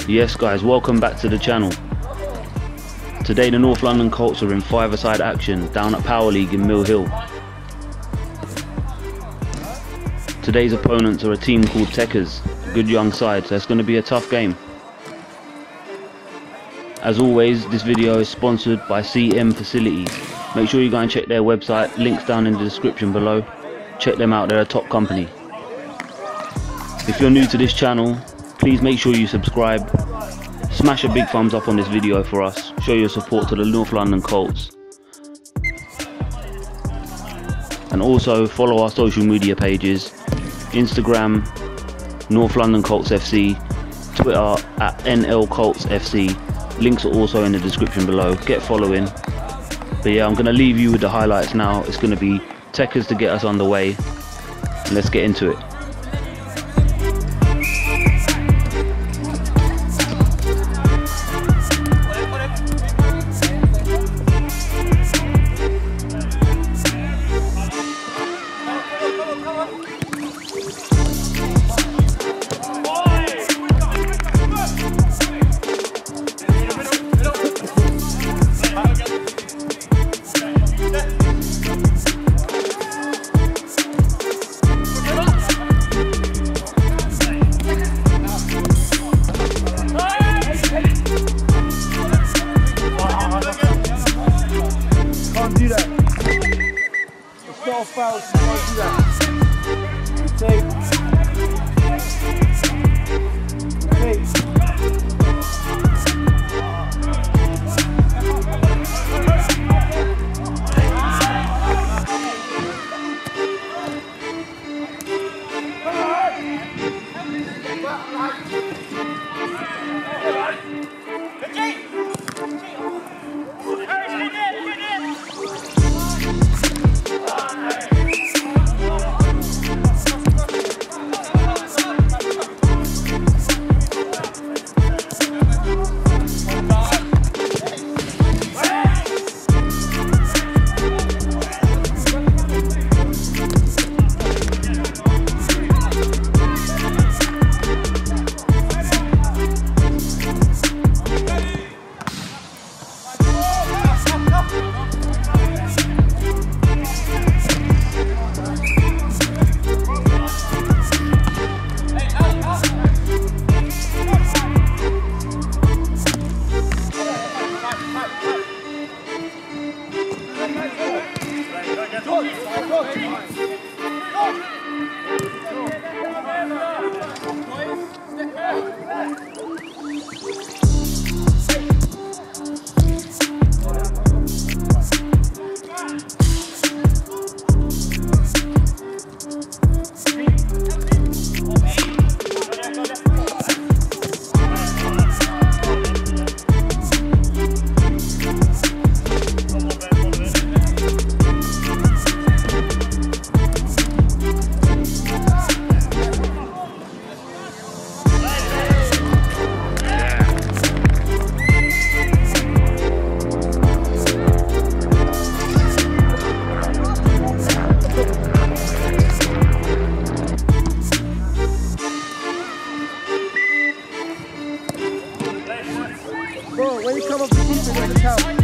Yes guys, welcome back to the channel. Today the North London Colts are in five-a-side action down at Power League in Mill Hill. Today's opponents are a team called Techers, a good young side, so it's going to be a tough game. As always, this video is sponsored by CM Facilities. Make sure you go and check their website, links down in the description below. Check them out, they're a top company. If you're new to this channel, please make sure you subscribe. Smash a big thumbs up on this video for us. Show your support to the North London Colts. And also follow our social media pages. Instagram, North London Colts FC. Twitter at NL Colts FC. Links are also in the description below. Get following. But yeah, I'm going to leave you with the highlights now. It's going to be Techers to get us underway. Let's get into it. Foul, so you can't do that. Take. Bro, when you come up to keep it in the couch.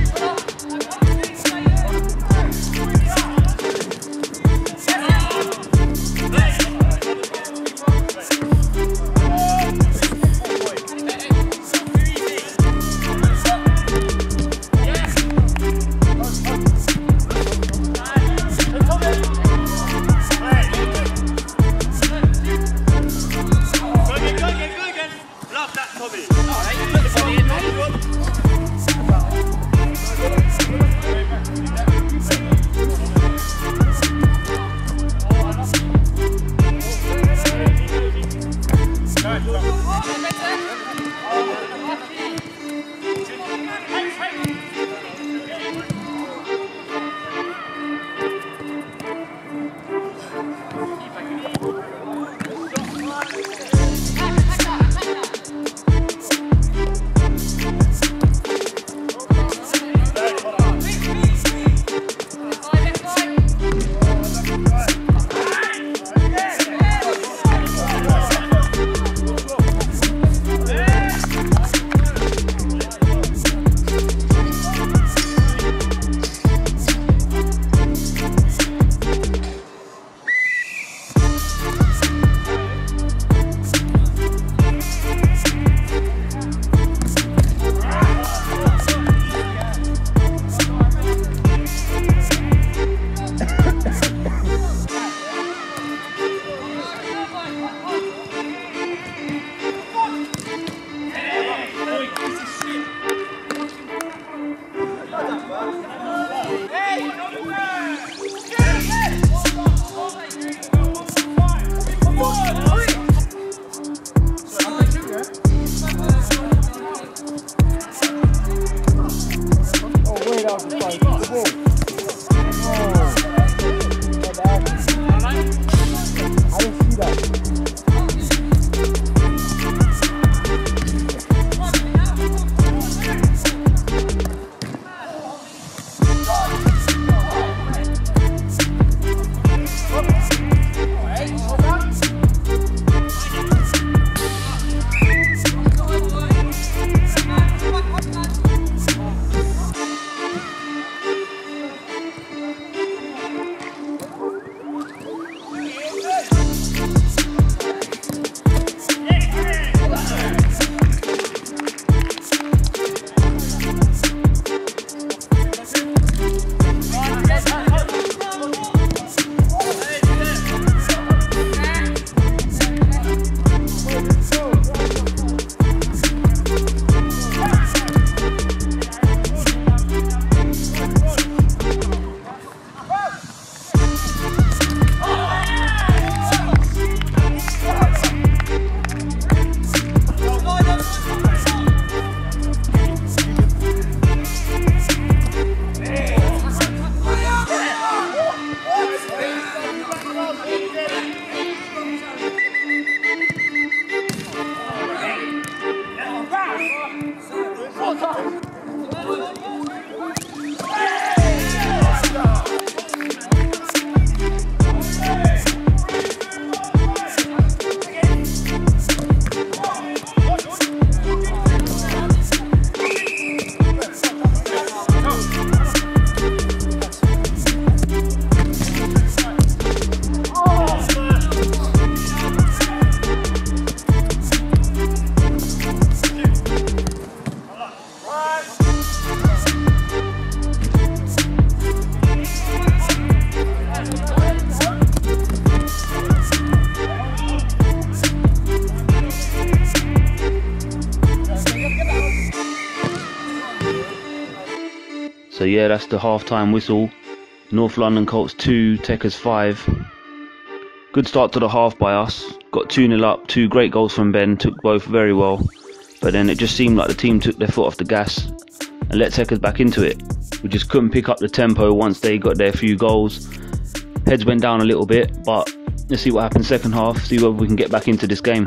So yeah, that's the half-time whistle. North London Colts 2, Techers 5. Good start to the half by us. Got 2-0 up, 2 great goals from Ben, took both very well. But then it just seemed like the team took their foot off the gas and let Techers back into it. We just couldn't pick up the tempo once they got their few goals. Heads went down a little bit, but let's see what happens second half, see whether we can get back into this game.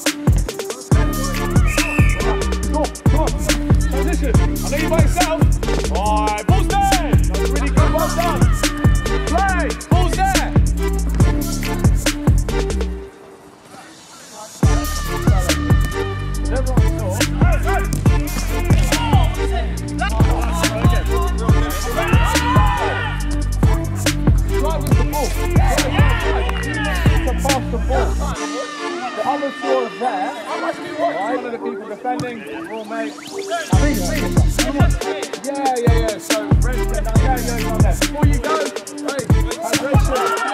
Transition. I know you by yourself. Alright, ball's there. That's really good, well done. Play, ball's there. The other two are there. Right, one of the people defending, all mate. Yeah. So, red, down there. Before you go, hydration.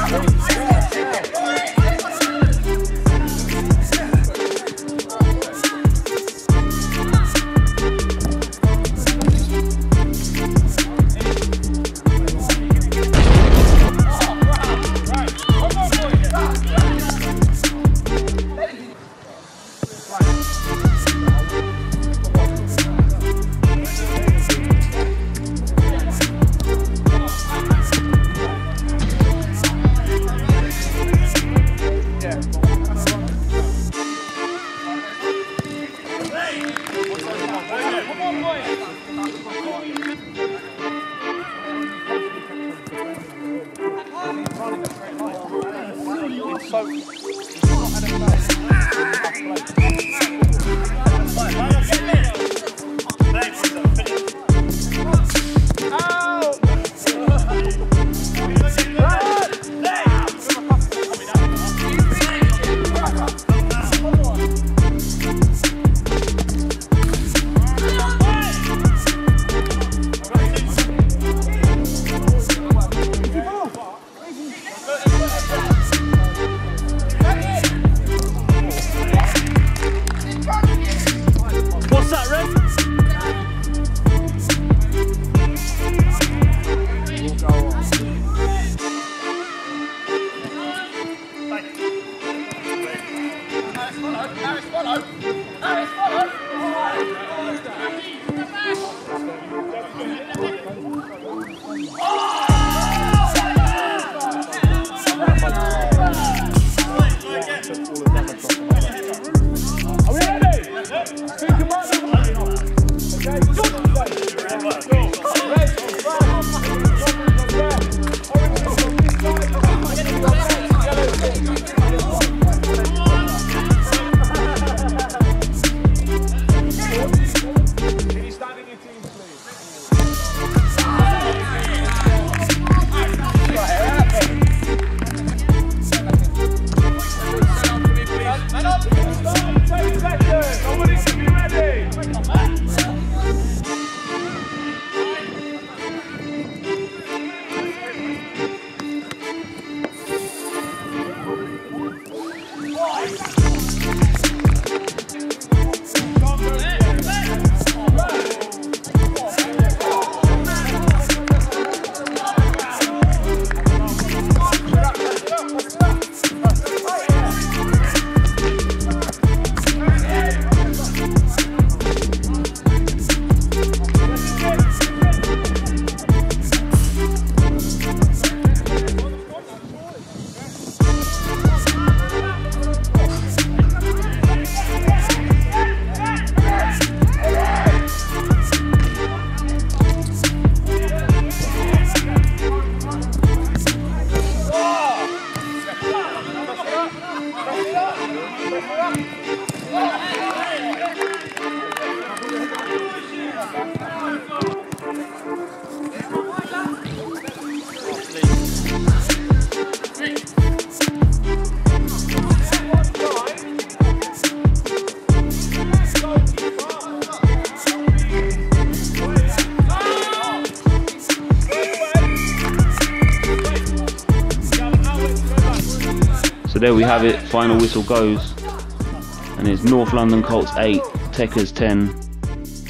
there we have it, final whistle goes, and it's North London Colts 8, Techers 10.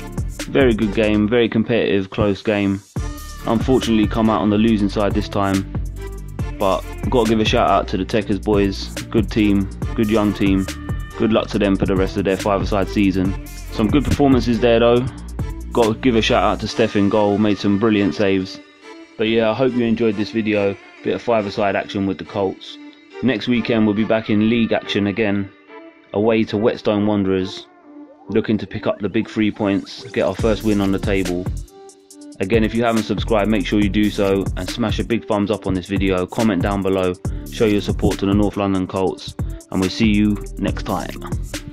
very good game, very competitive, close game. Unfortunately come out on the losing side this time, but got to give a shout out to the Techers boys. Good team, good young team. Good luck to them for the rest of their five-a-side season. Some good performances there though. Got to give a shout out to Steph in goal, made some brilliant saves. But yeah, I hope you enjoyed this video. Bit of five-a-side action with the Colts. Next weekend we'll be back in league action again, away to Whetstone Wanderers, looking to pick up the big 3 points, get our first win on the table. Again, if you haven't subscribed, make sure you do so, and smash a big thumbs up on this video, comment down below, show your support to the North London Colts, and we'll see you next time.